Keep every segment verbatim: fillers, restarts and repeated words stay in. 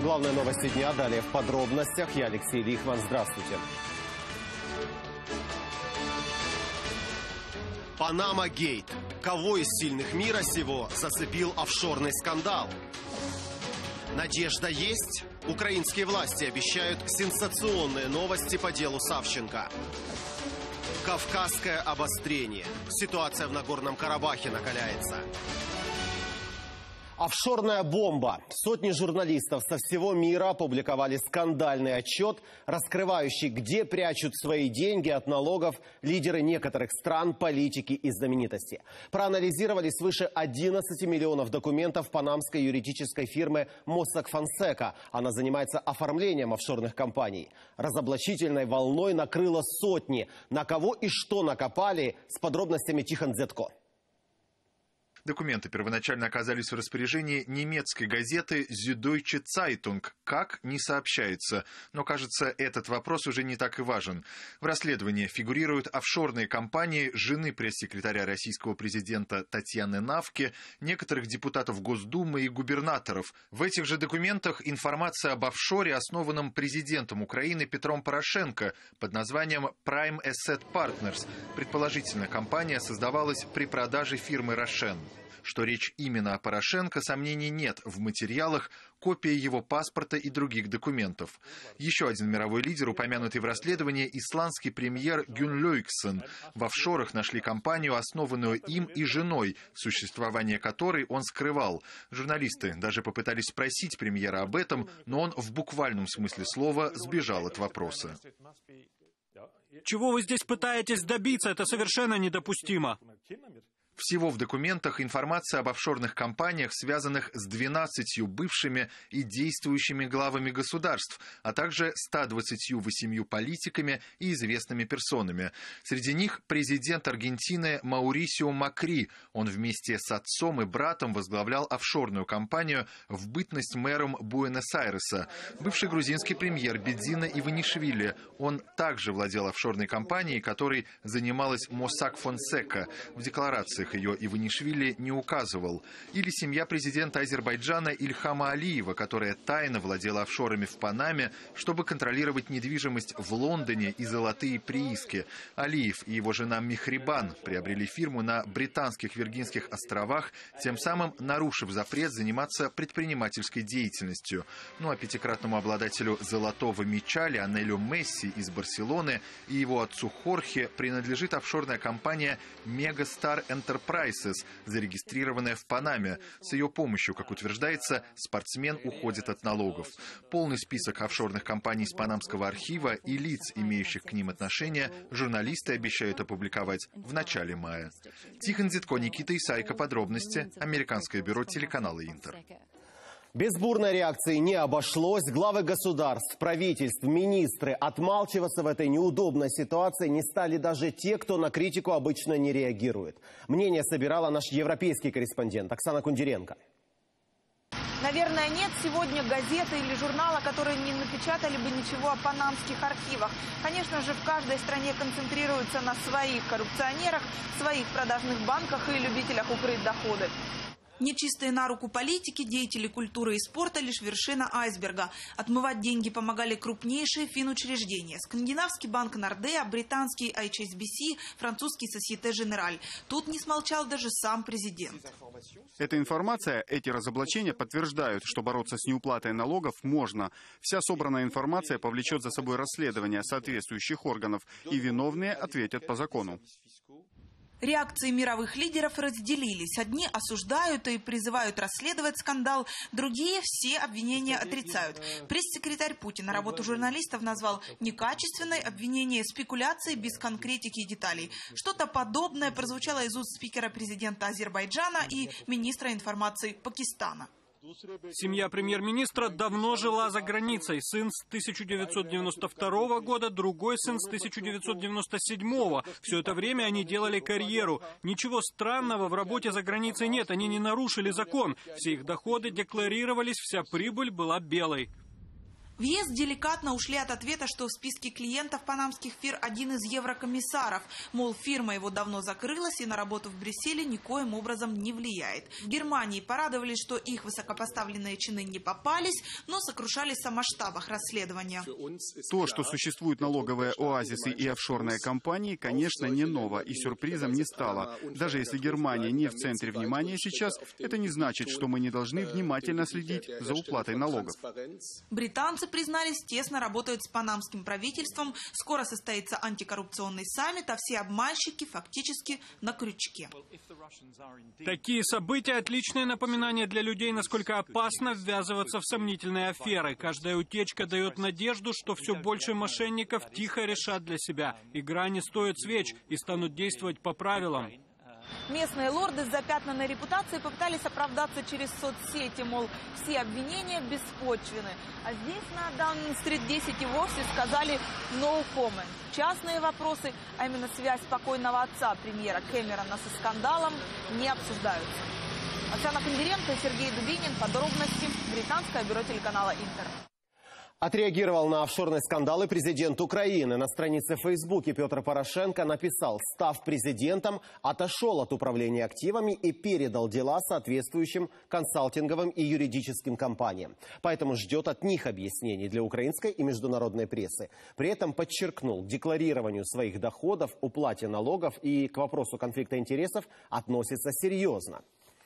Главные новости дня далее в подробностях. Я Алексей Лихман. Здравствуйте. Панама Гейт. Кого из сильных мира сего зацепил офшорный скандал? Надежда есть? Украинские власти обещают сенсационные новости по делу Савченко. Кавказское обострение. Ситуация в Нагорном Карабахе накаляется. Офшорная бомба. Сотни журналистов со всего мира опубликовали скандальный отчет, раскрывающий, где прячут свои деньги от налогов лидеры некоторых стран, политики и знаменитости. Проанализировали свыше одиннадцати миллионов документов панамской юридической фирмы Mossack Fonseca. Она занимается оформлением офшорных компаний. Разоблачительной волной накрыло сотни. На кого и что накопали, с подробностями Тихон Дзетко. Документы первоначально оказались в распоряжении немецкой газеты Süddeutsche Zeitung. Как, не сообщается. Но, кажется, этот вопрос уже не так и важен. В расследовании фигурируют офшорные компании жены пресс-секретаря российского президента Татьяны Навки, некоторых депутатов Госдумы и губернаторов. В этих же документах информация об офшоре, основанном президентом Украины Петром Порошенко под названием Prime Asset Partners. Предположительно, компания создавалась при продаже фирмы «Рошен». Что речь именно о Порошенко, сомнений нет. В материалах копия его паспорта и других документов. Еще один мировой лидер, упомянутый в расследовании, исландский премьер Гюнлёйксен. В офшорах нашли компанию, основанную им и женой, существование которой он скрывал. Журналисты даже попытались спросить премьера об этом, но он в буквальном смысле слова сбежал от вопроса. Чего вы здесь пытаетесь добиться? Это совершенно недопустимо. Всего в документах информация об офшорных компаниях, связанных с двенадцатью бывшими и действующими главами государств, а также ста двадцатью восемью политиками и известными персонами. Среди них президент Аргентины Маурисио Макри. Он вместе с отцом и братом возглавлял офшорную компанию в бытность мэром Буэнос-Айреса. Бывший грузинский премьер Бедзина Иванишвили. Он также владел офшорной компанией, которой занималась Mossack Fonseca. В декларации ее Иванишвили не указывал. Или семья президента Азербайджана Ильхама Алиева, которая тайно владела офшорами в Панаме, чтобы контролировать недвижимость в Лондоне и золотые прииски. Алиев и его жена Мехрибан приобрели фирму на Британских Виргинских островах, тем самым нарушив запрет заниматься предпринимательской деятельностью. Ну а пятикратному обладателю золотого мяча Лионелю Месси из Барселоны и его отцу Хорхе принадлежит офшорная компания Megastar Enterprises, зарегистрированная в Панаме. С ее помощью, как утверждается, спортсмен уходит от налогов. Полный список офшорных компаний из Панамского архива и лиц, имеющих к ним отношение, журналисты обещают опубликовать в начале мая. Тихон Дзетко, Никита Исайко. Подробности. Американское бюро телеканала Интер. Без бурной реакции не обошлось. Главы государств, правительств, министры отмалчиваться в этой неудобной ситуации не стали даже те, кто на критику обычно не реагирует. Мнение собирала наш европейский корреспондент Оксана Кундеренко. Наверное, нет сегодня газеты или журнала, которые не напечатали бы ничего о панамских архивах. Конечно же, в каждой стране концентрируются на своих коррупционерах, своих продажных банках и любителях укрыть доходы. Нечистые на руку политики, деятели культуры и спорта – лишь вершина айсберга. Отмывать деньги помогали крупнейшие финучреждения. Скандинавский банк Нордеа, британский эйч эс би си, французский Société Générale. Тут не смолчал даже сам президент. Эта информация, эти разоблачения подтверждают, что бороться с неуплатой налогов можно. Вся собранная информация повлечет за собой расследование соответствующих органов, и виновные ответят по закону. Реакции мировых лидеров разделились. Одни осуждают и призывают расследовать скандал, другие все обвинения отрицают. Пресс-секретарь Путина работу журналистов назвал некачественной, обвинение спекуляцией без конкретики и деталей. Что-то подобное прозвучало из уст спикера президента Азербайджана и министра информации Пакистана. Семья премьер-министра давно жила за границей. Сын с тысяча девятьсот девяносто второго года, другой сын с тысяча девятьсот девяносто седьмого. Все это время они делали карьеру. Ничего странного в работе за границей нет. Они не нарушили закон. Все их доходы декларировались, вся прибыль была белой. В ЕС деликатно ушли от ответа, что в списке клиентов панамских фир один из еврокомиссаров. Мол, фирма его давно закрылась и на работу в Брюсселе никоим образом не влияет. В Германии порадовались, что их высокопоставленные чины не попались, но сокрушались о масштабах расследования. То, что существуют налоговые оазисы и офшорные компании, конечно, не ново и сюрпризом не стало. Даже если Германия не в центре внимания сейчас, это не значит, что мы не должны внимательно следить за уплатой налогов. Британцы признались, тесно работают с панамским правительством. Скоро состоится антикоррупционный саммит, а все обманщики фактически на крючке. Такие события – отличное напоминание для людей, насколько опасно ввязываться в сомнительные аферы. Каждая утечка дает надежду, что все больше мошенников тихо решат для себя. Игра не стоит свеч и станут действовать по правилам. Местные лорды с запятнанной репутацией попытались оправдаться через соцсети, мол, все обвинения беспочвены. А здесь на Даунинг-стрит десять и вовсе сказали «no comment». Частные вопросы, а именно связь покойного отца премьера Кэмерона со скандалом, не обсуждаются. Оксана Кондиренко и Сергей Дубинин. Подробности. Британское бюро телеканала «Интер». Отреагировал на офшорные скандалы президент Украины. На странице в Фейсбуке Петр Порошенко написал: став президентом, отошел от управления активами и передал дела соответствующим консалтинговым и юридическим компаниям. Поэтому ждет от них объяснений для украинской и международной прессы. При этом подчеркнул, к декларированию своих доходов, уплате налогов и к вопросу конфликта интересов относится серьезно.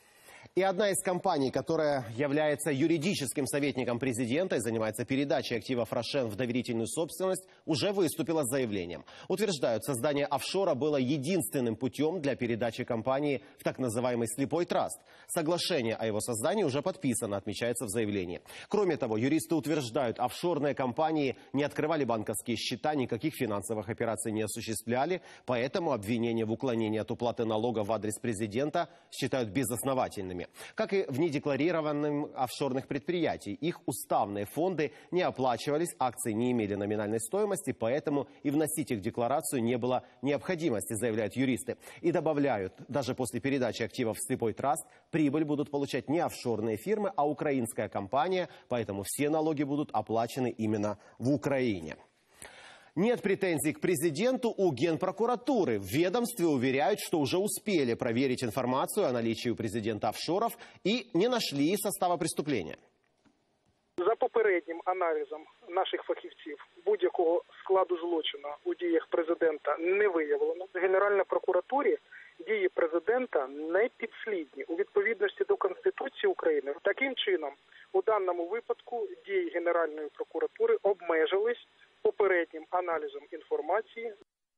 И одна из компаний, которая является юридическим советником президента и занимается передачей активов Рошен в доверительную собственность, уже выступила с заявлением. Утверждают, создание офшора было единственным путем для передачи компании в так называемый слепой траст. Соглашение о его создании уже подписано, отмечается в заявлении. Кроме того, юристы утверждают, офшорные компании не открывали банковские счета, никаких финансовых операций не осуществляли, поэтому обвинения в уклонении от уплаты налогов в адрес президента считают безосновательными. Как и в недекларированных офшорных предприятий. Их уставные фонды не оплачивались, акции не имели номинальной стоимости, поэтому и вносить их в декларацию не было необходимости, заявляют юристы. И добавляют, даже после передачи активов в слепой траст прибыль будут получать не офшорные фирмы, а украинская компания, поэтому все налоги будут оплачены именно в Украине. Нет претензий к президенту у Генпрокуратуры. В ведомстве уверяют, что уже успели проверить информацию о наличии у президента офшоров и не нашли состава преступления. За попереднім аналізом наших фахівців будь-якого складу злочину у діях президента не виявлено. В Генеральній прокуратурі дії президента не підслідні у відповідності до Конституції України. Таким чином, у даному випадку дії Генеральної прокуратури обмежились попередним анализом информации.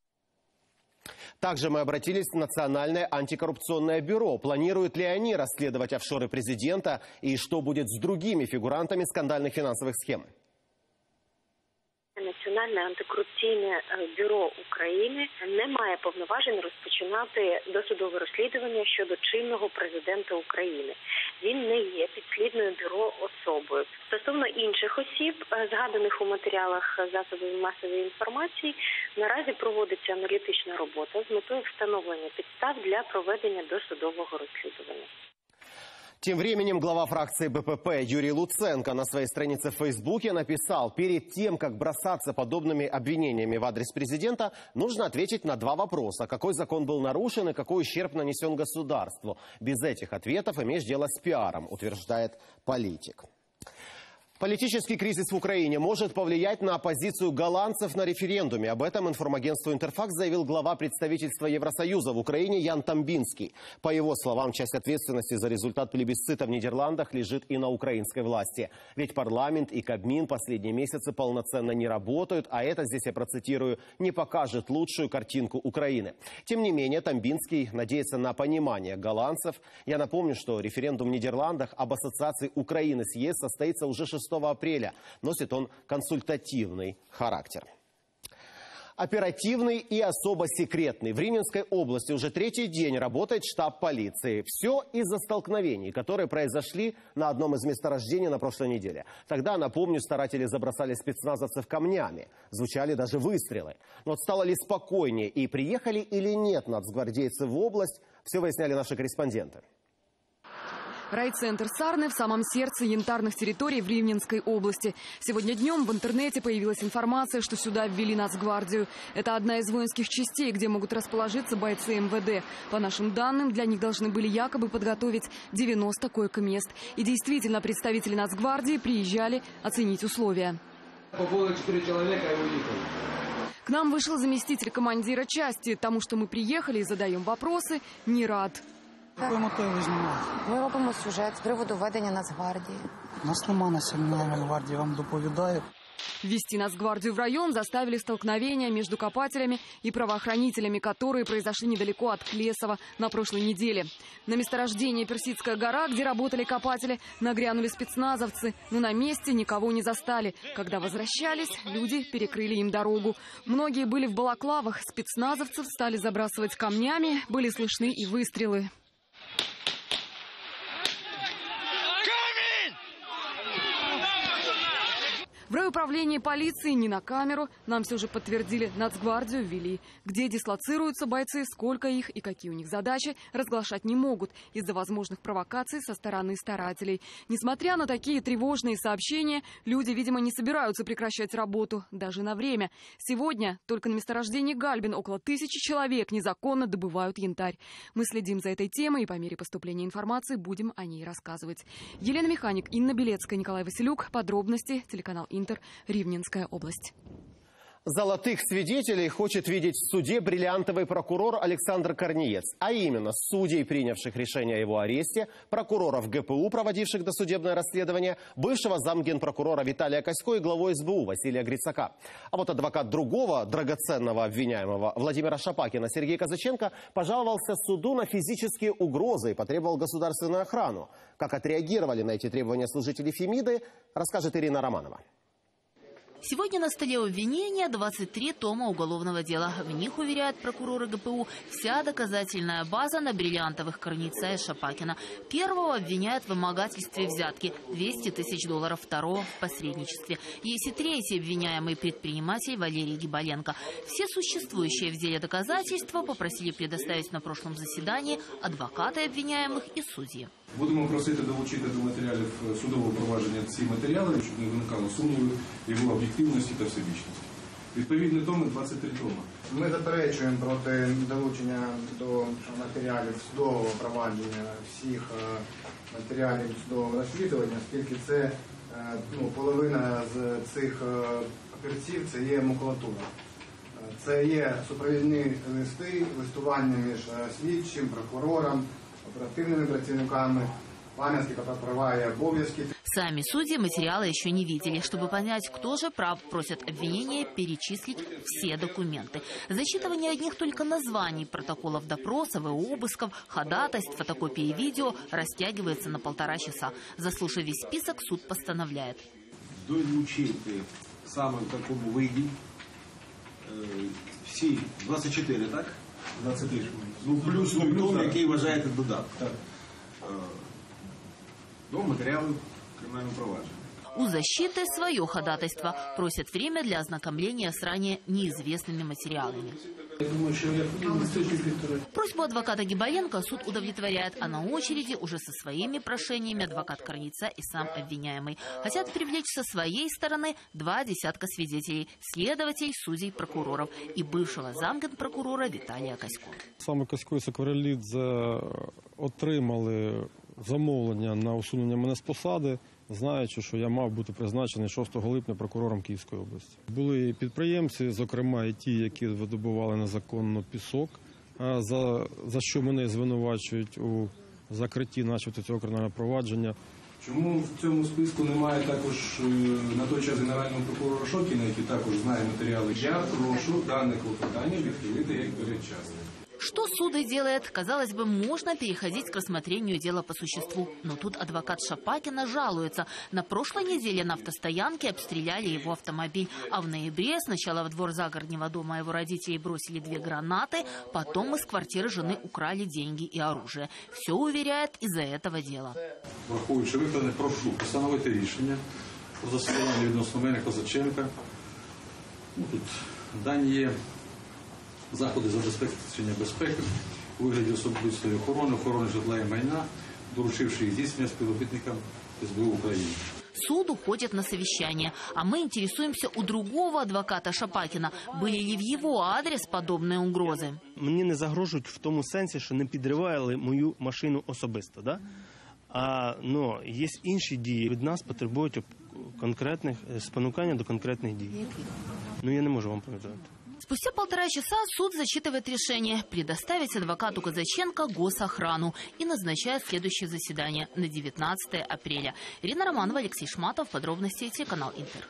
Также мы обратились в Национальное антикоррупционное бюро. Планируют ли они расследовать офшоры президента и что будет с другими фигурантами скандальных финансовых схем? Національне антикорупційне бюро України не має повноважень розпочинати досудове розслідування щодо чинного президента України. Він не є підслідною бюро особою. Стосовно інших осіб, згаданих у матеріалах засобів масової інформації, наразі проводиться аналітична робота з метою встановлення підстав для проведення досудового розслідування. Тем временем глава фракции БПП Юрий Луценко на своей странице в Фейсбуке написал: перед тем, как бросаться подобными обвинениями в адрес президента, нужно ответить на два вопроса. Какой закон был нарушен и какой ущерб нанесен государству? Без этих ответов имеешь дело с пиаром, утверждает политик. Политический кризис в Украине может повлиять на позицию голландцев на референдуме. Об этом информагентству «Интерфакс» заявил глава представительства Евросоюза в Украине Ян Тамбинский. По его словам, часть ответственности за результат плебисцита в Нидерландах лежит и на украинской власти. Ведь парламент и Кабмин последние месяцы полноценно не работают, а это, здесь я процитирую, не покажет лучшую картинку Украины. Тем не менее, Тамбинский надеется на понимание голландцев. Я напомню, что референдум в Нидерландах об ассоциации Украины с ЕС состоится уже шестого апреля. Носит он консультативный характер. Оперативный и особо секретный. В Рівненской области уже третий день работает штаб полиции. Все из-за столкновений, которые произошли на одном из месторождений на прошлой неделе. Тогда, напомню, старатели забросали спецназовцев камнями. Звучали даже выстрелы. Но вот стало ли спокойнее и приехали или нет нацгвардейцы в область, все выясняли наши корреспонденты. Райцентр Сарны в самом сердце янтарных территорий в Ривненской области. Сегодня днем в интернете появилась информация, что сюда ввели Нацгвардию. Это одна из воинских частей, где могут расположиться бойцы эм вэ дэ. По нашим данным, для них должны были якобы подготовить девяносто койко-мест. И действительно, представители Нацгвардии приезжали оценить условия. По поводу четыре человека и уехали. К нам вышел заместитель командира части. Тому, что мы приехали и задаем вопросы, не рад. Якою метою ви знімаєте? Ми робимо сюжет з приводу ведення Нацгвардії. У нас нема населення Нацгвардії, вам доповідаю. Ввести Нацгвардию в район заставили столкновения между копателями и правоохранителями, которые произошли недалеко от Клесова на прошлой неделе. На месторождение Персидская гора, где работали копатели, нагрянули спецназовцы, но на месте никого не застали. Когда возвращались, люди перекрыли им дорогу. Многие были в балаклавах, спецназовцев стали забрасывать камнями, были слышны и выстрелы. В райуправлении полиции не на камеру нам все же подтвердили, Нацгвардию ввели. Где дислоцируются бойцы, сколько их и какие у них задачи, разглашать не могут из-за возможных провокаций со стороны старателей. Несмотря на такие тревожные сообщения, люди, видимо, не собираются прекращать работу даже на время. Сегодня только на месторождении Гальбин около тысячи человек незаконно добывают янтарь. Мы следим за этой темой и по мере поступления информации будем о ней рассказывать. Елена Механик, Инна Белецкая, Николай Василюк. Подробности. Телеканал Интер. Ривненская область. Золотых свидетелей хочет видеть в суде бриллиантовый прокурор Александр Корниец. А именно, судей, принявших решение о его аресте, прокуроров гэ пэ у, проводивших досудебное расследование, бывшего замгенпрокурора Виталия Косько и главу эс бэ у Василия Грицака. А вот адвокат другого драгоценного обвиняемого Владимира Шапакина Сергей Казаченко пожаловался суду на физические угрозы и потребовал государственную охрану. Как отреагировали на эти требования служители Фемиды, расскажет Ирина Романова. Сегодня на столе обвинения двадцать три тома уголовного дела. В них, уверяют прокуроры гэ пэ у, вся доказательная база на бриллиантовых Корница и Шапакина. Первого обвиняют в вымогательстве взятки – двести тысяч долларов, второго – в посредничестве. Есть и третий обвиняемый предприниматель Валерий Гибаленко. Все существующие в деле доказательства попросили предоставить на прошлом заседании адвокаты обвиняемых и судьи. Будемо просити долучити до матеріалів судового провадження ці матеріали, щоб не виникало сумнівів його об'єктивності та всебічності. Відповідні томи двадцять три тома. Ми заперечуємо проти долучення до матеріалів судового провадження всіх матеріалів судового розслідування, оскільки це ну, половина з цих папірців це є макулатура. Це є супровідні листи, листування між слідчим, прокурором, оперативными працівниками, пам'ятки про права и обов'язки. Сами судьи материалы еще не видели. Чтобы понять, кто же прав, просят обвинения перечислить все документы. Зачитывание одних только названий протоколов допросов и обысков, ходатайств, фотокопии и видео растягивается на полтора часа. Заслушав весь список, суд постановляет. Долучити саме в такому виді всі двадцять чотири, так? двадцять три. Ну, плюс той том, який вважаєте додатком. Так. До матеріалів кримінального провадження. У защиты свое ходатайство. Просят время для ознакомления с ранее неизвестными материалами. Просьбу адвоката Гибаленко суд удовлетворяет, а на очереди уже со своими прошениями адвокат Корница и сам обвиняемый. Хотят привлечь со своей стороны два десятка свидетелей, следователей, судей, прокуроров и бывшего замгенпрокурора Виталия Косько. Саме Косько і Сокорелідзе отримали замовлення на усунення мене з посади, знаючи, що я мав бути призначений шостого липня прокурором Київської області. Були підприємці, зокрема і ті, які видобували незаконно пісок, за, за що мене звинувачують у закритті начебто цього кримінального провадження. Чому в цьому списку немає також на той час генерального прокурора Шокіна, який також знає матеріали? Я прошу дане клопотання відхилити як передчасне. Что суд и делает? Казалось бы, можно переходить к рассмотрению дела по существу. Но тут адвокат Шапакина жалуется. На прошлой неделе на автостоянке обстреляли его автомобиль. А в ноябре сначала в двор загороднего дома его родителей бросили две гранаты, потом из квартиры жены украли деньги и оружие. Все, уверяет, из-за этого дела. Враховуючи викладене, прошу постановити рішення про застосування відносно мене Козаченка. Ну, тут дані є. Заходи забезпечення безпеки у вигляді особистої охорони, охорони житла і майна, доручивши їх здійснення співробітникам ес бе у України. Суд уходит на совещание, а мы интересуемся у другого адвоката Шапакина, были ли в его адрес подобные угрозы. Мені не загрожують в тому сенсі, що не підривали мою машину особисто, да? А ну, є інші дії, від нас потребують конкретних спонукання до конкретних дій. Ну я не можу вам повідомити. Спустя полтора часа суд зачитывает решение предоставить адвокату Казаченко госохрану и назначает следующее заседание на девятнадцатое апреля. Ирина Романова, Алексей Шматов. Подробности телеканал Интер.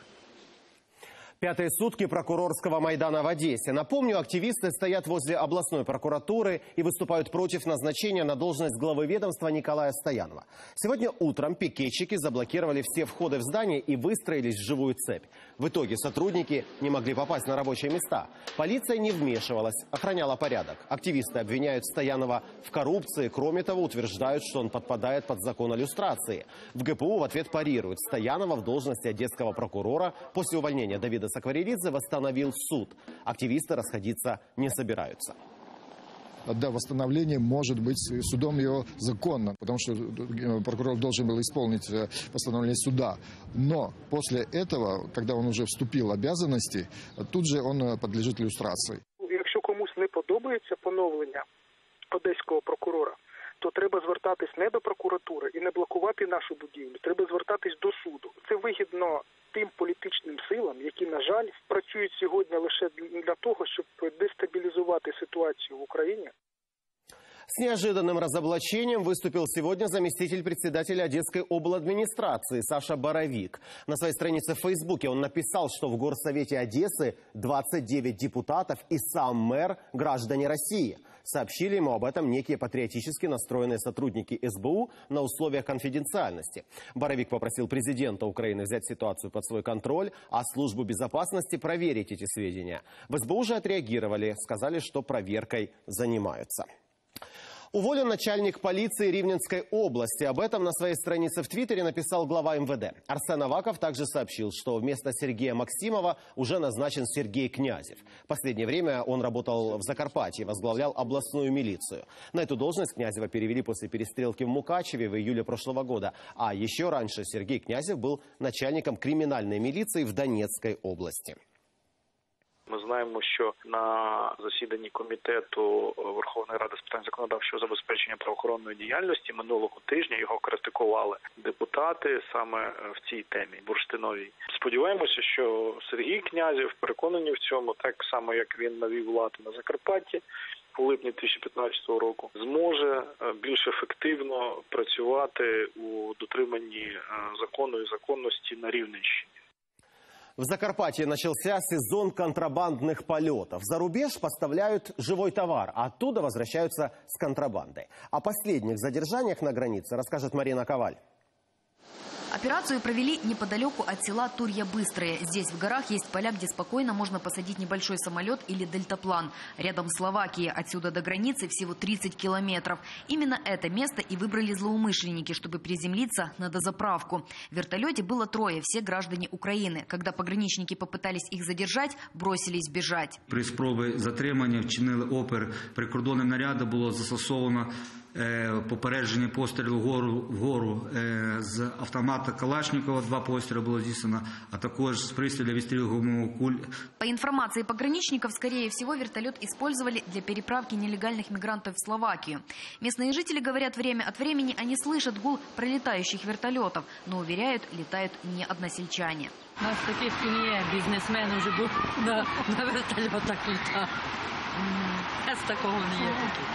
Пятые сутки прокурорского Майдана в Одессе. Напомню, активисты стоят возле областной прокуратуры и выступают против назначения на должность главы ведомства Николая Стоянова. Сегодня утром пикетчики заблокировали все входы в здание и выстроились в живую цепь. В итоге сотрудники не могли попасть на рабочие места. Полиция не вмешивалась, охраняла порядок. Активисты обвиняют Стоянова в коррупции. Кроме того, утверждают, что он подпадает под закон о люстрации. В гэ пэ у в ответ парируют. Стоянова в должности одесского прокурора после увольнения Давида Сакварелидзе восстановил суд. Активисты расходиться не собираются. Да, восстановление может быть судом ее законно, потому что прокурор должен был исполнить постановление суда. Но после этого, когда он уже вступил в обязанности, тут же он подлежит люстрации. Якщо комусь не подобається поновлення одеського прокурора, то треба звертатись не до прокуратури і не блокувати нашу будівлю. Треба звертатись до суду. Це вигідно тим політичним силам, які, на жаль, працюють сьогодні лише для того, щоб дестабілізувати ситуацію в Україні. С неожиданным разоблачением выступил сегодня заместитель председателя Одесской обладминистрации Саша Боровик. На своей странице в Фейсбуке он написал, что в Горсовете Одессы двадцать девять депутатов и сам мэр – граждане России. Сообщили ему об этом некие патриотически настроенные сотрудники эс бэ у на условиях конфиденциальности. Боровик попросил президента Украины взять ситуацию под свой контроль, а службу безопасности проверить эти сведения. В эс бэ у же отреагировали, сказали, что проверкой занимаются. Уволен начальник полиции Ривненской области. Об этом на своей странице в Твиттере написал глава эм вэ дэ. Арсен Аваков также сообщил, что вместо Сергея Максимова уже назначен Сергей Князев. В последнее время он работал в Закарпатье, возглавлял областную милицию. На эту должность Князева перевели после перестрелки в Мукачеве в июле прошлого года. А еще раньше Сергей Князев был начальником криминальной милиции в Донецкой области. Ми знаємо, що на засіданні Комітету Верховної Ради з питань законодавчого забезпечення правоохоронної діяльності минулого тижня його критикували депутати саме в цій темі бурштиновій. Сподіваємося, що Сергій Князев, переконані в цьому, так само як він навів лад на Закарпатті у липні дві тисячі п'ятнадцятого року, зможе більш ефективно працювати у дотриманні закону і законності на Рівненщині. В Закарпатье начался сезон контрабандных полетов. За рубеж поставляют живой товар, а оттуда возвращаются с контрабандой. О последних задержаниях на границе расскажет Марина Коваль. Операцию провели неподалеку от села Турья-Быстрое. Здесь в горах есть поля, где спокойно можно посадить небольшой самолет или дельтаплан. Рядом Словакия. Отсюда до границы всего тридцать километров. Именно это место и выбрали злоумышленники, чтобы приземлиться на дозаправку. В вертолете было трое, все граждане Украины. Когда пограничники попытались их задержать, бросились бежать. При спробі затримання вчинили опір. Прикордонним нарядом було застосовано попередження пострілу вгору, вгору з автомата Калашникова, два постріли було здійснено, а також з пристрілу відстрілу гумових куль. По информации пограничников, скорее всего, вертолет использовали для переправки нелегальных мигрантов в Словакию. Местные жители говорят, время от времени они слышат гул пролетающих вертолетов, но, уверяют, летают не односельчане. У нас таких не бізнесмени вже був на, на вертольотах літав. А з такого не є таких.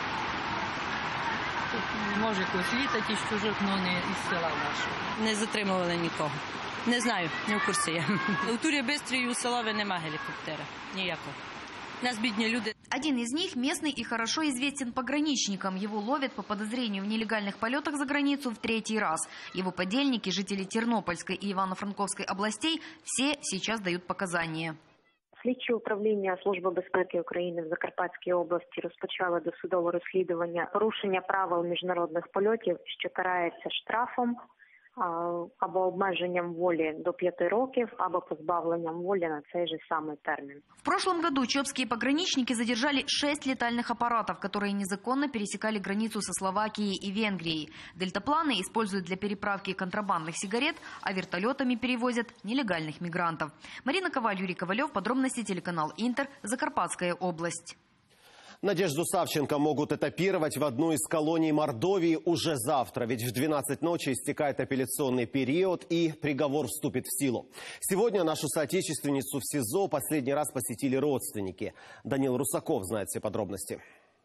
Може когось літати із чужих, але не із села нашого. Не затримували нікого. Не знаю, не в курсі я. У Тур'я-Бистрій у Солові нема гелікоптера. Ніякого. Нас бідні люди. Один из них местный и хорошо известен пограничникам. Его ловят по подозрению в нелегальных полетах за границу в третий раз. Его подельники, жители Тернопольской и Ивано-Франковской областей, все сейчас дают показания. Слідчі управління Служби безпеки України в Закарпатській області розпочали досудове розслідування порушення правил міжнародних польотів, що карається штрафом або обмеженням волі до п'яти років, або позбавленням волі на цей же самый термин. В прошлом году чопские пограничники задержали шесть летальных аппаратов, которые незаконно пересекали границу со Словакией и Венгрией. Дельтапланы используют для переправки контрабандных сигарет, а вертолетами перевозят нелегальных мигрантов. Марина Коваль, Юрий Ковалев, подробности телеканал Интер, Закарпатская область. Надежду Савченко могут этапировать в одну из колоний Мордовии уже завтра, ведь в двенадцать ночи истекает апелляционный период и приговор вступит в силу. Сегодня нашу соотечественницу в СИЗО последний раз посетили родственники. Данил Русаков знает все подробности.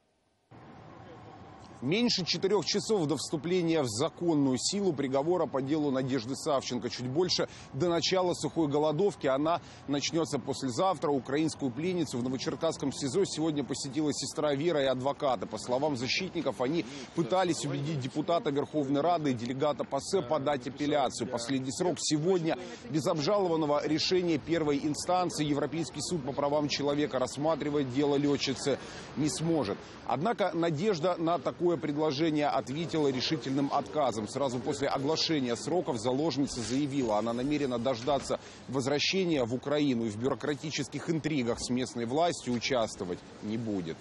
Меньше четырех часов до вступления в законную силу приговора по делу Надежды Савченко. Чуть больше до начала сухой голодовки. Она начнется послезавтра. Украинскую пленницу в Новочеркасском СИЗО сегодня посетила сестра Вера и адвокаты. По словам защитников, они пытались убедить депутата Верховной Рады и делегата ПАСЕ подать апелляцию. Последний срок сегодня. Без обжалованного решения первой инстанции Европейский суд по правам человека рассматривать дело летчицы не сможет. Однако надежда на такое предложение ответила решительным отказом. Сразу после оглашения сроков заложница заявила, она намерена дождаться возвращения в Украину и в бюрократических интригах с местной властью участвовать не будет.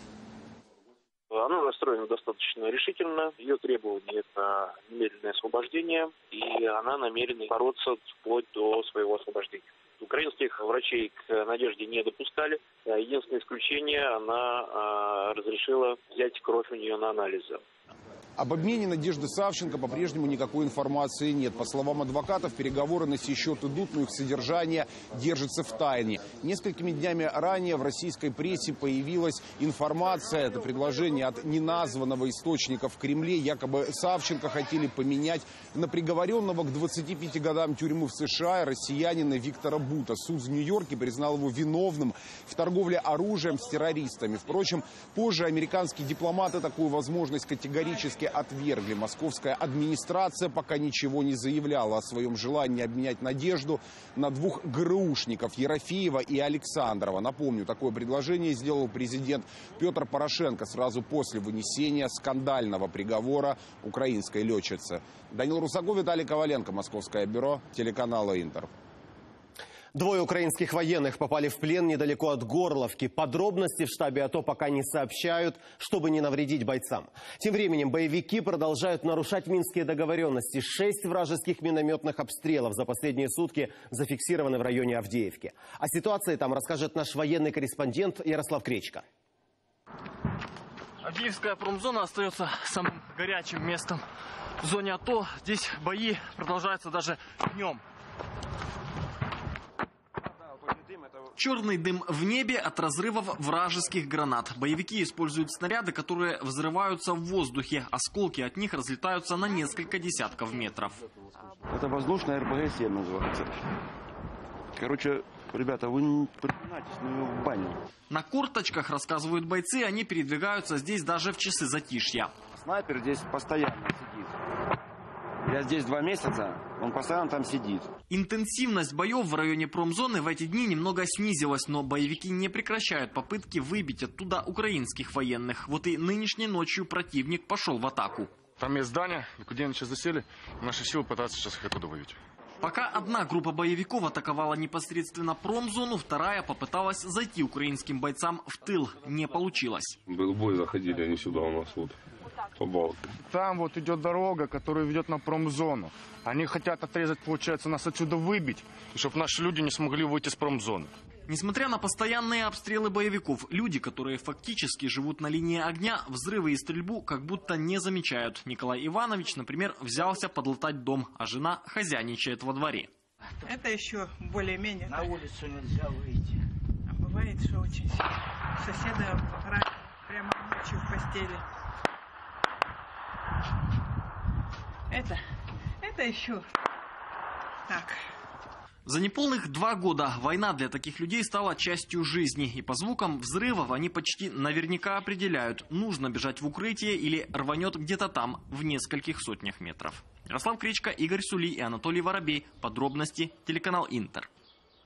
Она настроена достаточно решительно. Ее требование – это немедленное освобождение, и она намерена бороться вплоть до своего освобождения. Украинских врачей к Надежде не допускали. Единственное исключение – она разрешила взять кровь у нее на анализы. Об обмене Надежды Савченко по-прежнему никакой информации нет. По словам адвокатов, переговоры на сей счет идут, но их содержание держится в тайне. Несколькими днями ранее в российской прессе появилась информация, это предложение от неназванного источника в Кремле. Якобы Савченко хотели поменять на приговоренного к двадцати пяти годам тюрьмы в США россиянина Виктора Бута. Суд в Нью-Йорке признал его виновным в торговле оружием с террористами. Впрочем, позже американские дипломаты такую возможность категорически отвергли. Московская администрация пока ничего не заявляла о своем желании обменять Надежду на двух ГРУшников Ерофеева и Александрова. Напомню, такое предложение сделал президент Петр Порошенко сразу после вынесения скандального приговора украинской летчицы. Данил Русаков, Виталий Коваленко, Московское бюро, телеканала Интер. Двое украинских военных попали в плен недалеко от Горловки. Подробности в штабе АТО пока не сообщают, чтобы не навредить бойцам. Тем временем боевики продолжают нарушать минские договоренности. Шесть вражеских минометных обстрелов за последние сутки зафиксированы в районе Авдеевки. О ситуации там расскажет наш военный корреспондент Ярослав Кречко. Авдеевская промзона остается самым горячим местом в зоне АТО. Здесь бои продолжаются даже днем. Черный дым в небе от разрывов вражеских гранат. Боевики используют снаряды, которые взрываются в воздухе. Осколки от них разлетаются на несколько десятков метров. Это воздушная эр пэ гэ семь называется. Короче, ребята, вы не припинайтесь, ну в баню. На корточках, рассказывают бойцы, они передвигаются здесь даже в часы затишья. Снайпер здесь постоянно сидит. Я здесь два месяца, он постоянно там сидит. Интенсивность боев в районе промзоны в эти дни немного снизилась, но боевики не прекращают попытки выбить оттуда украинских военных. Вот и нынешней ночью противник пошел в атаку. Там есть здание, куда они сейчас засели, наши силы пытаются сейчас их оттуда выбить. Пока одна группа боевиков атаковала непосредственно промзону, вторая попыталась зайти украинским бойцам в тыл. Не получилось. Был бой, заходили они сюда у нас вот. Там вот идет дорога, которая ведет на промзону. Они хотят отрезать, получается, нас отсюда выбить, чтобы наши люди не смогли выйти с промзоны. Несмотря на постоянные обстрелы боевиков, люди, которые фактически живут на линии огня, взрывы и стрельбу как будто не замечают. Николай Иванович, например, взялся подлатать дом, а жена хозяйничает во дворе. Это еще более-менее. На улицу нельзя выйти. А бывает, что очень соседи орали прямо ночью в постели. Это, это еще так. За неполных два года война для таких людей стала частью жизни. И по звукам взрывов они почти наверняка определяют, нужно бежать в укрытие или рванет где-то там, в нескольких сотнях метров. Ярослав Кречко, Игорь Сули и Анатолий Воробей. Подробности телеканал Интер.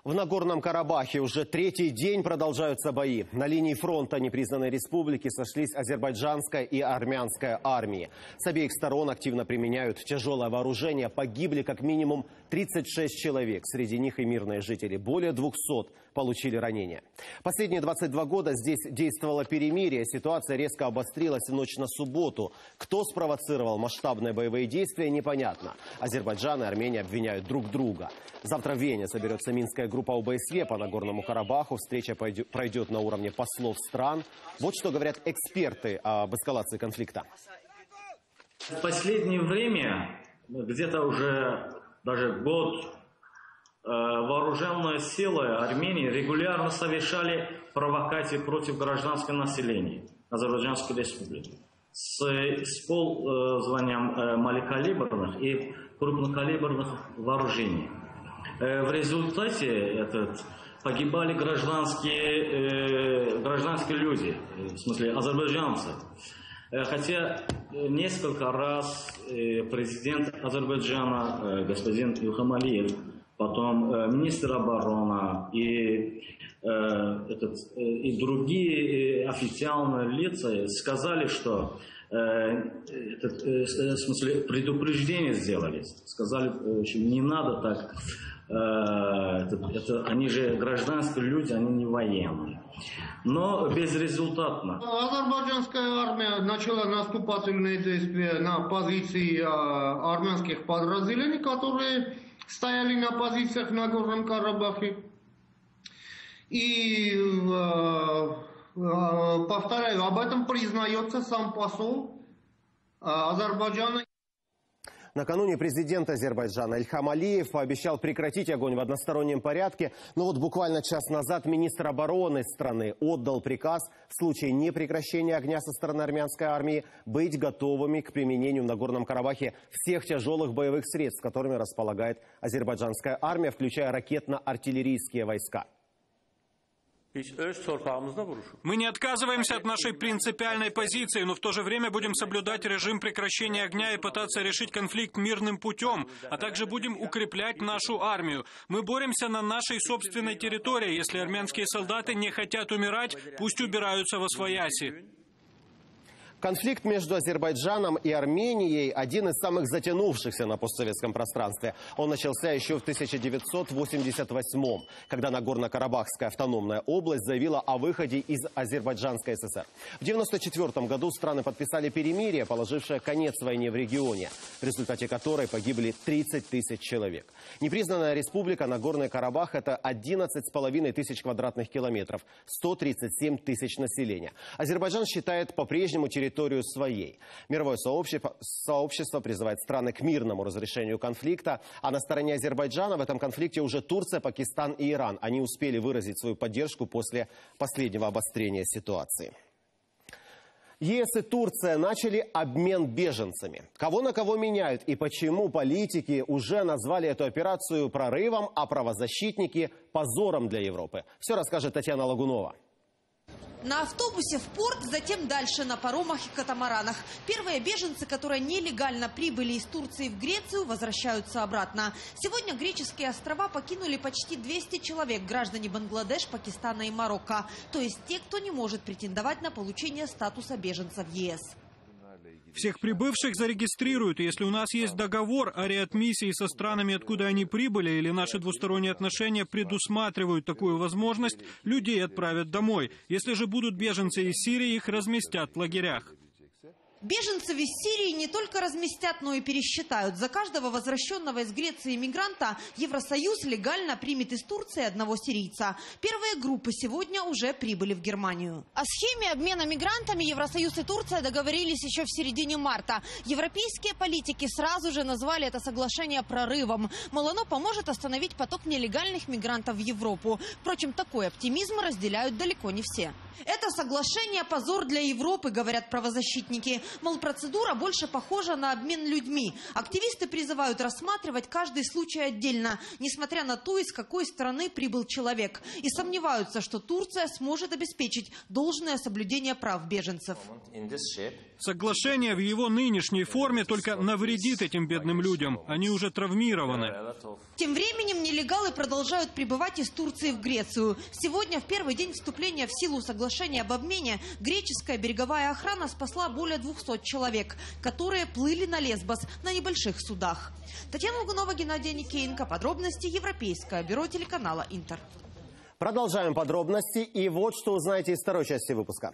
В Нагорном Карабахе уже третий день продолжаются бои. На линии фронта непризнанной республики сошлись азербайджанская и армянская армии. С обеих сторон активно применяют тяжелое вооружение. Погибли как минимум тридцать шесть человек. Среди них и мирные жители. Более двухсот получили ранения. Последние двадцать два года здесь действовало перемирие. Ситуация резко обострилась в ночь на субботу. Кто спровоцировал масштабные боевые действия, непонятно. Азербайджан и Армения обвиняют друг друга. Завтра в Вене соберется Минская группа ОБСЕ по Нагорному Карабаху. Встреча пройдет на уровне послов стран. Вот что говорят эксперты об эскалации конфликта. В последнее время, где-то уже даже год, вооруженные силы Армении регулярно совершали провокации против гражданского населения Азербайджанской республики с использованием малокалиберных и крупнокалиберных вооружений. В результате этот, погибали гражданские, э, гражданские люди, в смысле азербайджанцы. Хотя несколько раз э, президент Азербайджана, э, господин Ильхам Алиев, потом э, министр обороны и, э, этот, э, и другие э, официальные лица сказали, что э, этот, э, в смысле, предупреждение сделали. Сказали, что не надо так. Это, это, они же гражданские люди, они не военные. Но безрезультатно. Азербайджанская армия начала наступательные действия на позиции а, армянских подразделений, которые стояли на позициях в Нагорном Карабахе. И, а, а, повторяю, об этом признается сам посол а, Азербайджана. Накануне президент Азербайджана Ильхам Алиев пообещал прекратить огонь в одностороннем порядке. Но вот буквально час назад министр обороны страны отдал приказ в случае непрекращения огня со стороны армянской армии быть готовыми к применению в Нагорном Карабахе всех тяжелых боевых средств, которыми располагает азербайджанская армия, включая ракетно-артиллерийские войска. Мы не отказываемся от нашей принципиальной позиции, но в то же время будем соблюдать режим прекращения огня и пытаться решить конфликт мирным путем, а также будем укреплять нашу армию. Мы боремся на нашей собственной территории. Если армянские солдаты не хотят умирать, пусть убираются восвояси. Конфликт между Азербайджаном и Арменией – один из самых затянувшихся на постсоветском пространстве. Он начался еще в тысяча девятьсот восемьдесят восьмом, когда Нагорно-Карабахская автономная область заявила о выходе из Азербайджанской ССР. В девяносто четвёртом году страны подписали перемирие, положившее конец войне в регионе, в результате которой погибли тридцать тысяч человек. Непризнанная республика Нагорный Карабах – это одиннадцать с половиной тысяч квадратных километров, сто тридцать семь тысяч населения. Азербайджан считает по-прежнему территорию территорию своей. Мировое сообщество, сообщество призывает страны к мирному разрешению конфликта. А на стороне Азербайджана в этом конфликте уже Турция, Пакистан и Иран. Они успели выразить свою поддержку после последнего обострения ситуации. ЕС и Турция начали обмен беженцами. Кого на кого меняют и почему политики уже назвали эту операцию прорывом, а правозащитники – позором для Европы. Все расскажет Татьяна Лагунова. На автобусе в порт, затем дальше на паромах и катамаранах. Первые беженцы, которые нелегально прибыли из Турции в Грецию, возвращаются обратно. Сегодня греческие острова покинули почти двести человек, граждане Бангладеш, Пакистана и Марокко. То есть те, кто не может претендовать на получение статуса беженца в ЕС. Всех прибывших зарегистрируют. Если у нас есть договор о реадмиссии со странами, откуда они прибыли, или наши двусторонние отношения предусматривают такую возможность, людей отправят домой. Если же будут беженцы из Сирии, их разместят в лагерях. Беженцев из Сирии не только разместят, но и пересчитают. За каждого возвращенного из Греции мигранта Евросоюз легально примет из Турции одного сирийца. Первые группы сегодня уже прибыли в Германию. О схеме обмена мигрантами Евросоюз и Турция договорились еще в середине марта. Европейские политики сразу же назвали это соглашение прорывом. Мол, оно поможет остановить поток нелегальных мигрантов в Европу. Впрочем, такой оптимизм разделяют далеко не все. Это соглашение – позор для Европы, говорят правозащитники. Мол, процедура больше похожа на обмен людьми. Активисты призывают рассматривать каждый случай отдельно, несмотря на то, из какой страны прибыл человек. И сомневаются, что Турция сможет обеспечить должное соблюдение прав беженцев. Соглашение в его нынешней форме только навредит этим бедным людям. Они уже травмированы. Тем временем нелегалы продолжают прибывать из Турции в Грецию. Сегодня, в первый день вступления в силу соглашения об обмене, греческая береговая охрана спасла более двухсот человек, которые плыли на Лесбос на небольших судах. Татьяна Лугунова, Геннадий Никеенко. Подробности Европейское бюро телеканала Интер. Продолжаем подробности. И вот что узнаете из второй части выпуска.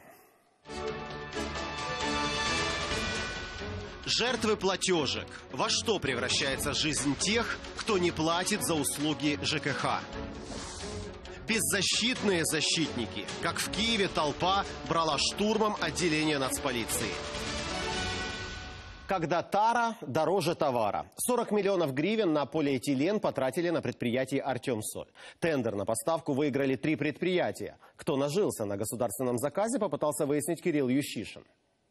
Жертвы платежек. Во что превращается жизнь тех, кто не платит за услуги ЖКХ? Беззащитные защитники. Как в Киеве толпа брала штурмом отделение нацполиции. Когда тара дороже товара. сорок миллионов гривен на полиэтилен потратили на предприятие «Артемсоль». Тендер на поставку выиграли три предприятия. Кто нажился на государственном заказе, попытался выяснить Кирилл Ющишин.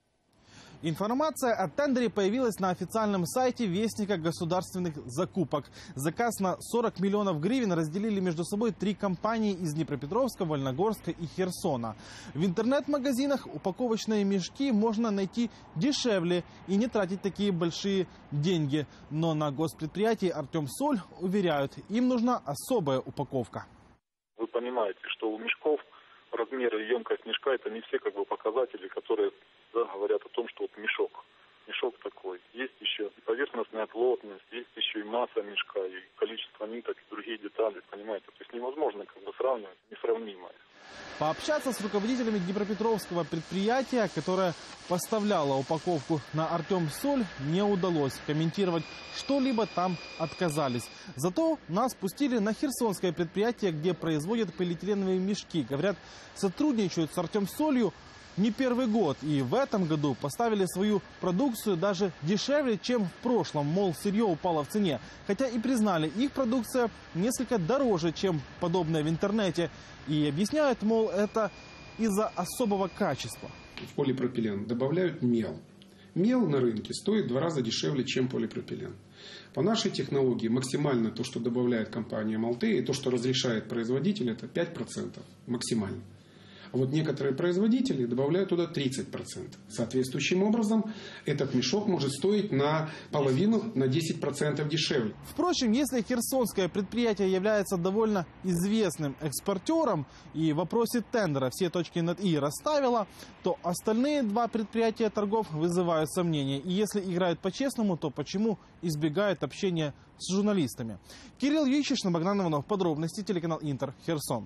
Информация о тендере появилась на официальном сайте Вестника государственных закупок. Заказ на сорок миллионов гривен разделили между собой три компании из Днепропетровска, Вольногорска и Херсона. В интернет-магазинах упаковочные мешки можно найти дешевле и не тратить такие большие деньги. Но на госпредприятии «Артемсоль» уверяют, им нужна особая упаковка. Вы понимаете, что у мешков размер и емкость мешка – это не все как бы показатели, которые... Да, говорят о том, что вот мешок, мешок такой. Есть еще и поверхностная плотность, есть еще и масса мешка, и количество ниток, и другие детали, понимаете. То есть невозможно как бы сравнивать несравнимое. Пообщаться с руководителями Днепропетровского предприятия, которое поставляло упаковку на «Артемсоль», не удалось. Комментировать что-либо там отказались. Зато нас пустили на херсонское предприятие, где производят полиэтиленовые мешки. Говорят, сотрудничают с «Артемсолью» не первый год, и в этом году поставили свою продукцию даже дешевле, чем в прошлом, мол, сырье упало в цене. Хотя и признали, их продукция несколько дороже, чем подобная в интернете. И объясняют, мол, это из-за особого качества. В полипропилен добавляют мел. Мел на рынке стоит в два раза дешевле, чем полипропилен. По нашей технологии максимально то, что добавляет компания Малтея, и то, что разрешает производитель, это пять процентов максимально. А вот некоторые производители добавляют туда тридцать процентов. Соответствующим образом этот мешок может стоить на половину, на десять процентов дешевле. Впрочем, если херсонское предприятие является довольно известным экспортером и в вопросе тендера все точки над «и» расставило, то остальные два предприятия торгов вызывают сомнения. И если играют по-честному, то почему избегают общения с журналистами? Кирилл Ющишин, Богдан Иванов. Подробности, телеканал Интер, Херсон.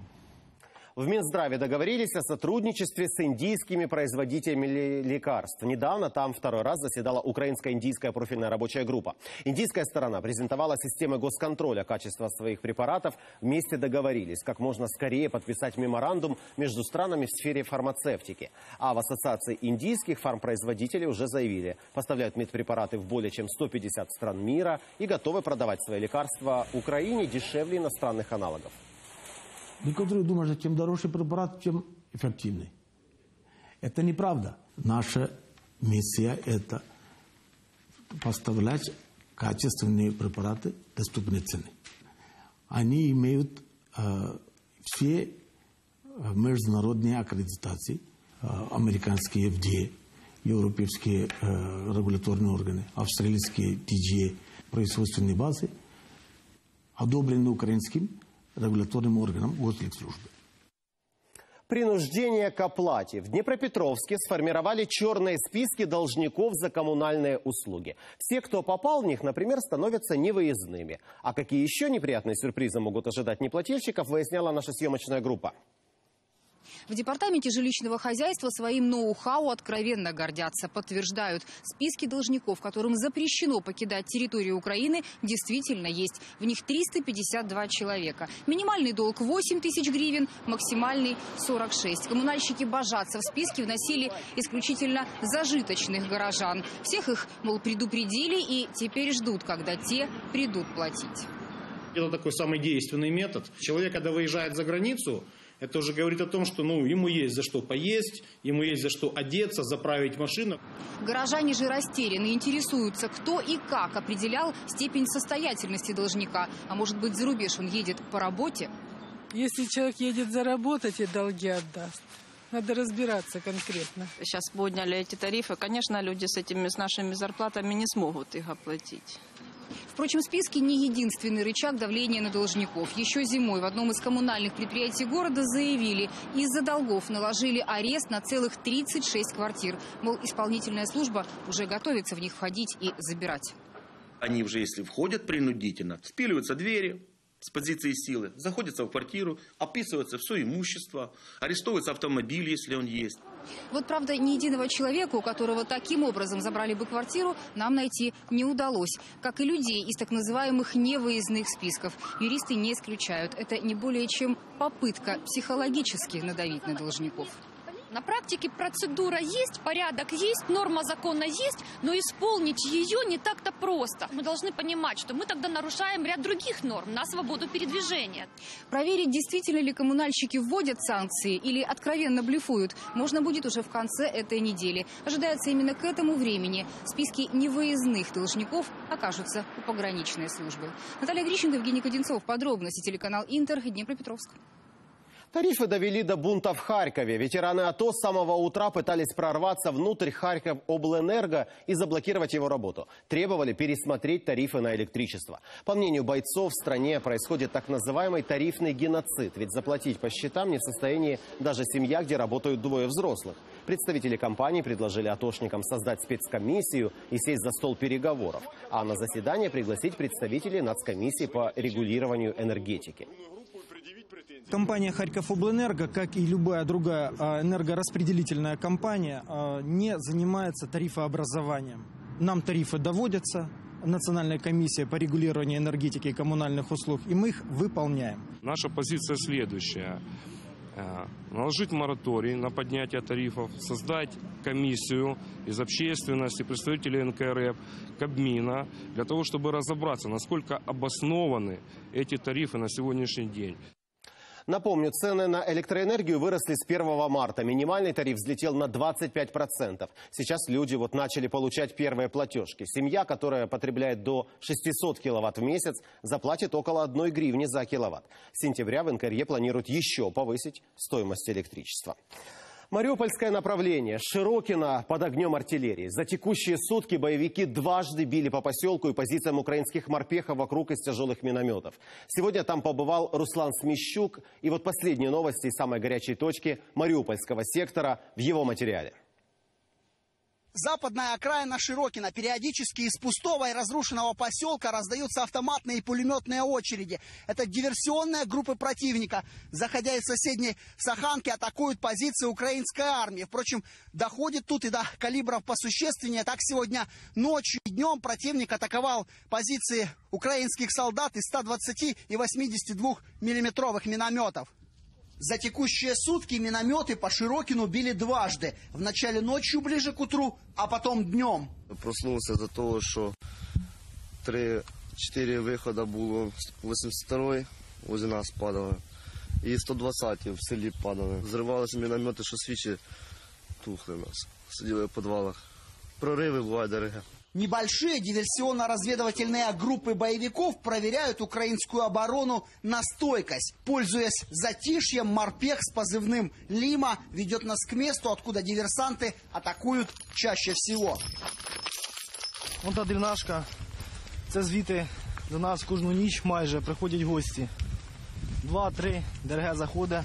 В Минздраве договорились о сотрудничестве с индийскими производителями лекарств. Недавно там второй раз заседала украинско-индийская профильная рабочая группа. Индийская сторона презентовала системы госконтроля качества своих препаратов. Вместе договорились, как можно скорее подписать меморандум между странами в сфере фармацевтики. А в Ассоциации индийских фармпроизводителей уже заявили, поставляют медпрепараты в более чем сто пятьдесят стран мира и готовы продавать свои лекарства Украине дешевле иностранных аналогов. Некоторые думают, что чем дороже препарат, тем эффективнее. Это неправда. Наша миссия – это поставлять качественные препараты доступной цены. Они имеют э, все международные аккредитации, э, американские эф ди эй, европейские э, регуляторные органы, австралийские ди джи эй, производственные базы, одобренные украинским регуляторным органам госслужбы. Принуждение к оплате. В Днепропетровске сформировали черные списки должников за коммунальные услуги. Все, кто попал в них, например, становятся невыездными. А какие еще неприятные сюрпризы могут ожидать неплательщиков, выясняла наша съемочная группа. В департаменте жилищного хозяйства своим ноу-хау откровенно гордятся. Подтверждают, списки должников, которым запрещено покидать территорию Украины, действительно есть. В них триста пятьдесят два человека. Минимальный долг восемь тысяч гривен, максимальный сорок шесть. Коммунальщики божатся. В списки вносили исключительно зажиточных горожан. Всех их, мол, предупредили и теперь ждут, когда те придут платить. Это такой самый действенный метод. Человек, когда выезжает за границу, это уже говорит о том, что ну, ему есть за что поесть, ему есть за что одеться, заправить машину. Горожане же растеряны, интересуются, кто и как определял степень состоятельности должника. А может быть, за рубеж он едет по работе? Если человек едет заработать и долги отдаст, Надо разбираться конкретно. Сейчас подняли эти тарифы. Конечно, люди с этими, с нашими зарплатами не смогут их оплатить. Впрочем, списки не единственный рычаг давления на должников. Еще зимой в одном из коммунальных предприятий города заявили, из-за долгов наложили арест на целых тридцать шесть квартир. Мол, исполнительная служба уже готовится в них входить и забирать. Они уже, если входят принудительно, спиливаются двери с позиции силы, заходятся в квартиру, описывается все имущество, арестовывается автомобиль, если он есть. Вот, правда, ни единого человека, у которого таким образом забрали бы квартиру, нам найти не удалось. Как и людей из так называемых невыездных списков. Юристы не исключают. Это не более чем попытка психологически надавить на должников. На практике процедура есть, порядок есть, норма закона есть, но исполнить ее не так-то просто. Мы должны понимать, что мы тогда нарушаем ряд других норм на свободу передвижения. Проверить, действительно ли коммунальщики вводят санкции или откровенно блефуют, можно будет уже в конце этой недели. Ожидается, именно к этому времени списки невыездных должников окажутся у пограничной службы. Наталья Грищенко, Евгений Кудинцов. Подробности телеканал Интер, Днепропетровск. Тарифы довели до бунта в Харькове. Ветераны АТО с самого утра пытались прорваться внутрь Харьковобленерго и заблокировать его работу. Требовали пересмотреть тарифы на электричество. По мнению бойцов, в стране происходит так называемый тарифный геноцид. Ведь заплатить по счетам не в состоянии даже семья, где работают двое взрослых. Представители компании предложили атошникам создать спецкомиссию и сесть за стол переговоров. А на заседание пригласить представителей нацкомиссии по регулированию энергетики. Компания «Харьковобленерго», как и любая другая энергораспределительная компания, не занимается тарифообразованием. Нам тарифы доводятся, Национальная комиссия по регулированию энергетики и коммунальных услуг, и мы их выполняем. Наша позиция следующая. Наложить мораторий на поднятие тарифов, создать комиссию из общественности, представителей эн ка эр эф, Кабмина, для того, чтобы разобраться, насколько обоснованы эти тарифы на сегодняшний день. Напомню, цены на электроэнергию выросли с первого марта. Минимальный тариф взлетел на двадцать пять процентов. Сейчас люди вот начали получать первые платежки. Семья, которая потребляет до шестисот киловатт в месяц, заплатит около одной гривни за киловатт. С сентября в эн ка эр е планируют еще повысить стоимость электричества. Мариупольское направление. Широкино под огнем артиллерии. За текущие сутки боевики дважды били по поселку и позициям украинских морпехов вокруг из тяжелых минометов. Сегодня там побывал Руслан Смещук. И вот последние новости из самой горячей точки Мариупольского сектора в его материале. Западная окраина Широкино. Периодически из пустого и разрушенного поселка раздаются автоматные и пулеметные очереди. Это диверсионные группы противника, заходя из соседней Саханки, атакуют позиции украинской армии. Впрочем, доходит тут и до калибров посущественнее. Так сегодня ночью и днем противник атаковал позиции украинских солдат из ста двадцати и восьмидесяти двух миллиметровых минометов. За текущие сутки минометы по Широкину били дважды. Вначале ночью ближе к утру, а потом днем. Проснулся до того, що три-чотири виходи було. вісімдесят второй возле нас падали. І сто двадцять в селі падали. Зривалися міномети, що свічі тухли у нас. Сиділи в підвалах. Прориви бувають дорогі. Небольшие диверсионно-разведывательные группы боевиков проверяют украинскую оборону на стойкость. Пользуясь затишьем, морпех с позывным «Лима» ведет нас к месту, откуда диверсанты атакуют чаще всего. Вон та дренажка. Це звідти до нас кожну ніч майже приходять гості. Два-три ДРГ заходить.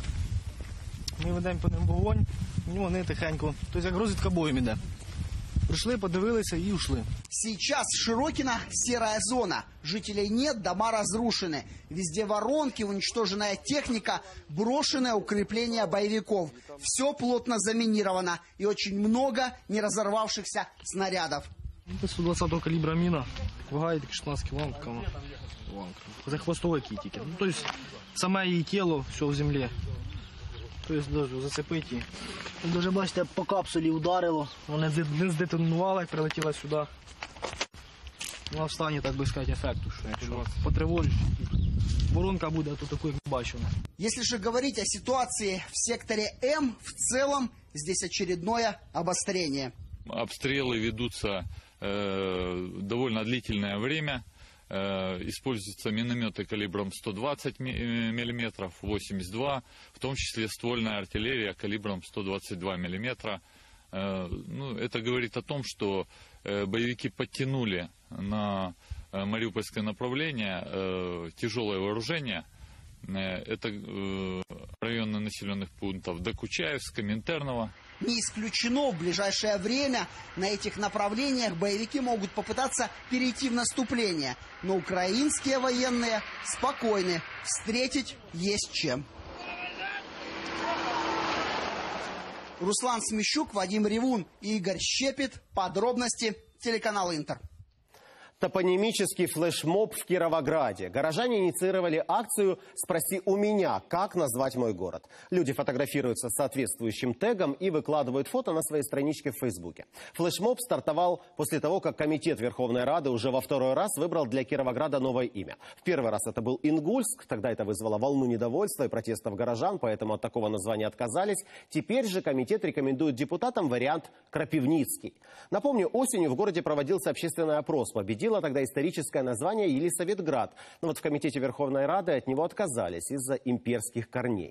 Ми ведемо по ним вогонь, і вони тихенько. Тобто як розвідка боєм іде. Пришли, подивилися и ушли. Сейчас Широкино серая зона. Жителей нет, дома разрушены. Везде воронки, уничтоженная техника, брошенное укрепление боевиков. Все плотно заминировано и очень много не разорвавшихся снарядов. сто двадцатого калибра мина, вага шістнадцять кілометрів. Це хвостові тільки. Ну, тобто саме її тіло, все в землі. Тобто зацепити її. Дуже, бачите, по капсулі ударило, вона не здетонувала і прилетіла сюди. Вона в стані, так би сказати, ефекту, що якщо потривожиш, воронка буде, то таку, як бачимо. Если же говорить о ситуации в секторе М, в целом здесь очередное обострение. Обстрелы ведутся э, довольно длительное время. используются минометы калибром сто двадцать миллиметров, восемьдесят два, в том числе ствольная артиллерия калибром сто двадцать два миллиметра. Ну, это говорит о том, что боевики подтянули на мариупольское направление тяжелое вооружение. Это районы населенных пунктов Докучаевска, Минтерного. Не исключено, в ближайшее время на этих направлениях боевики могут попытаться перейти в наступление. Но украинские военные спокойны. Встретить есть чем. Руслан Смещук, Вадим Ревун и Игорь Щепет. Подробности телеканал Интер. Топонимический флешмоб в Кировограде. Горожане инициировали акцию «Спроси у меня, как назвать мой город». Люди фотографируются с соответствующим тегом и выкладывают фото на своей страничке в Фейсбуке. Флешмоб стартовал после того, как Комитет Верховной Рады уже во второй раз выбрал для Кировограда новое имя. В первый раз это был Ингульск, тогда это вызвало волну недовольства и протестов горожан, поэтому от такого названия отказались. Теперь же комитет рекомендует депутатам вариант Крапивницкий. Напомню, осенью в городе проводился общественный опрос. Победил тогда историческое название Елисаветград. Но вот в Комитете Верховной Рады от него отказались из-за имперских корней.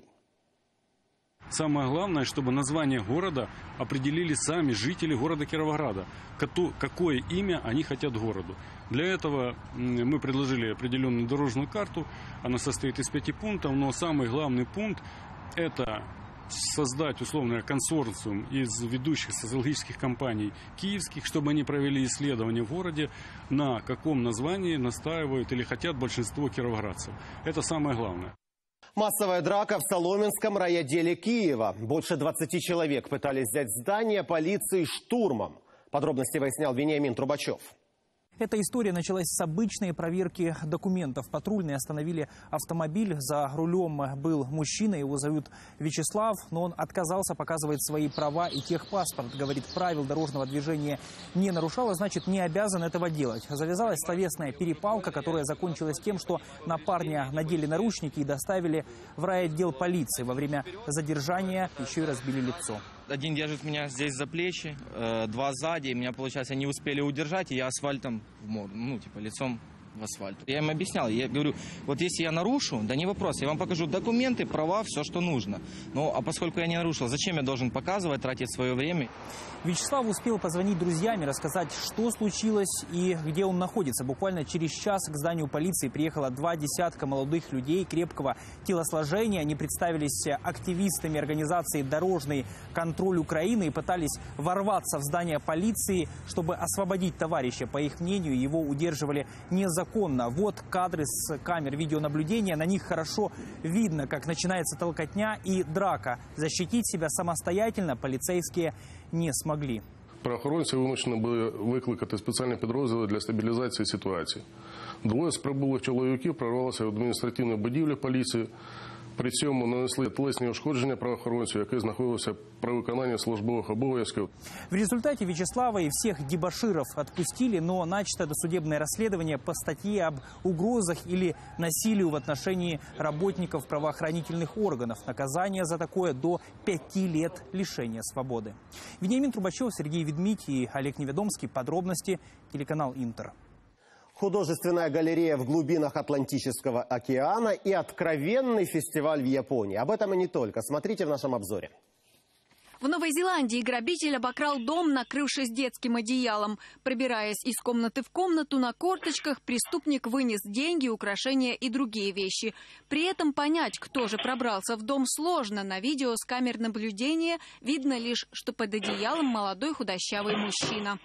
Самое главное, чтобы название города определили сами жители города Кировограда. Какое имя они хотят городу. Для этого мы предложили определенную дорожную карту. Она состоит из пяти пунктов, но самый главный пункт – это создать условно консорциум из ведущих социологических компаний киевских, чтобы они провели исследование в городе, на каком названии настаивают или хотят большинство кировоградцев. Это самое главное. Массовая драка в Соломенском райотделе Киева. Больше двадцати человек пытались взять здание полиции штурмом. Подробности выяснял Вениамин Трубачев. Эта история началась с обычной проверки документов. Патрульные остановили автомобиль. За рулем был мужчина, его зовут Вячеслав, но он отказался показывать свои права и техпаспорт. Говорит, правил дорожного движения не нарушал, а значит, не обязан этого делать. Завязалась словесная перепалка, которая закончилась тем, что на парня надели наручники и доставили в райотдел полиции. Во время задержания еще и разбили лицо. Один держит меня здесь за плечи, два сзади. Меня, получается, не успели удержать, и я асфальтом, в морду, ну, типа, лицом в асфальт. Я им объяснял, я говорю, вот если я нарушу, да не вопрос, я вам покажу документы, права, все, что нужно. Ну, а поскольку я не нарушил, зачем я должен показывать, тратить свое время? Вячеслав успел позвонить друзьям и рассказать, что случилось и где он находится. Буквально через час к зданию полиции приехало два десятка молодых людей крепкого телосложения. Они представились активистами организации «Дорожный контроль Украины» и пытались ворваться в здание полиции, чтобы освободить товарища. По их мнению, его удерживали незаконно. Вот кадры с камер видеонаблюдения. На них хорошо видно, как начинается толкотня и драка. Защитить себя самостоятельно поліцейські не смогли. Правоохоронці вимушені були викликати спеціальні підрозділи для стабілізації ситуації. Двоє з прибулих чоловіків прорвалися в адміністративну будівлю поліції. При цьому нанесли тілесні ушкодження правоохоронцю, який знаходився при виконанні службових обов'язків. В результате Вячеслава и всех дебоширов отпустили, но начато досудебное расследование по статье об угрозах или насилию в отношении работников правоохранительных органов. Наказание за такое до пяти лет лишения свободы. Вениамин Трубачев, Сергей Ведмить и Олег Неведомский. Подробности телеканал Интер. Художественная галерея в глубинах Атлантического океана и откровенный фестиваль в Японии. Об этом и не только. Смотрите в нашем обзоре. В Новой Зеландии грабитель обокрал дом, накрывшись детским одеялом. Пробираясь из комнаты в комнату на корточках, преступник вынес деньги, украшения и другие вещи. При этом понять, кто же пробрался в дом, сложно. На видео с камер наблюдения видно лишь, что под одеялом молодой худощавый мужчина.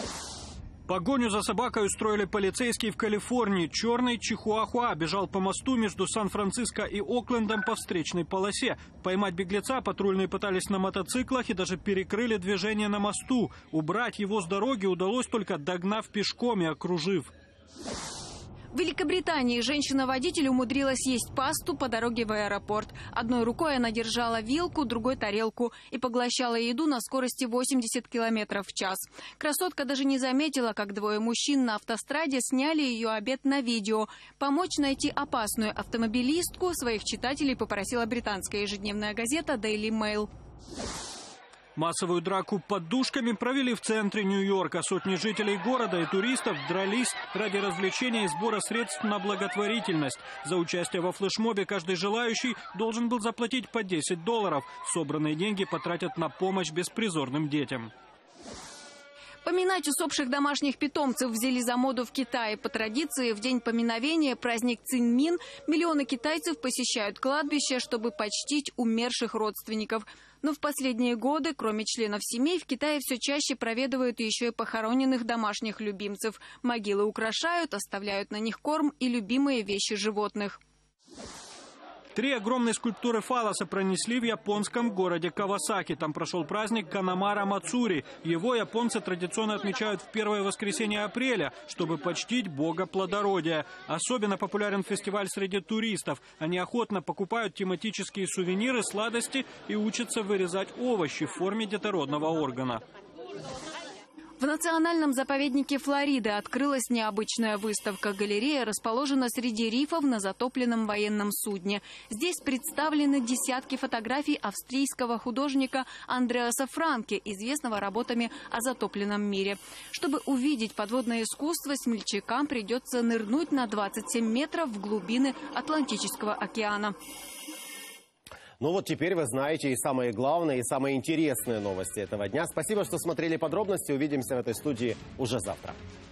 Погоню за собакой устроили полицейские в Калифорнии. Черный чихуахуа бежал по мосту между Сан-Франциско и Оклендом по встречной полосе. Поймать беглеца патрульные пытались на мотоциклах и даже перекрыли движение на мосту. Убрать его с дороги удалось только догнав пешком и окружив. В Великобритании женщина-водитель умудрилась есть пасту по дороге в аэропорт. Одной рукой она держала вилку, другой тарелку и поглощала еду на скорости восемьдесят километров в час. Красотка даже не заметила, как двое мужчин на автостраде сняли ее обед на видео. Помочь найти опасную автомобилистку своих читателей попросила британская ежедневная газета Daily Mail. Массовую драку подушками провели в центре Нью-Йорка. Сотни жителей города и туристов дрались ради развлечения и сбора средств на благотворительность. За участие во флешмобе каждый желающий должен был заплатить по десять долларов. Собранные деньги потратят на помощь беспризорным детям. Поминать усопших домашних питомцев взяли за моду в Китае. По традиции, в день поминовения, праздник Циньмин, миллионы китайцев посещают кладбище, чтобы почтить умерших родственников. Но в последние годы, кроме членов семей, в Китае все чаще проведывают еще и похороненных домашних любимцев. Могилы украшают, оставляют на них корм и любимые вещи животных. Три огромные скульптуры фалоса пронесли в японском городе Кавасаки. Там прошел праздник Канамара Мацури. Его японцы традиционно отмечают в первое воскресенье апреля, чтобы почтить бога плодородия. Особенно популярен фестиваль среди туристов. Они охотно покупают тематические сувениры, сладости и учатся вырезать овощи в форме детородного органа. В национальном заповеднике Флориды открылась необычная выставка. Галерея расположена среди рифов на затопленном военном судне. Здесь представлены десятки фотографий австрийского художника Андреаса Франке, известного работами о затопленном мире. Чтобы увидеть подводное искусство, смельчакам придется нырнуть на двадцать семь метров в глубины Атлантического океана. Ну вот теперь вы знаете и самые главные, и самые интересные новости этого дня. Спасибо, что смотрели подробности. Увидимся в этой студии уже завтра.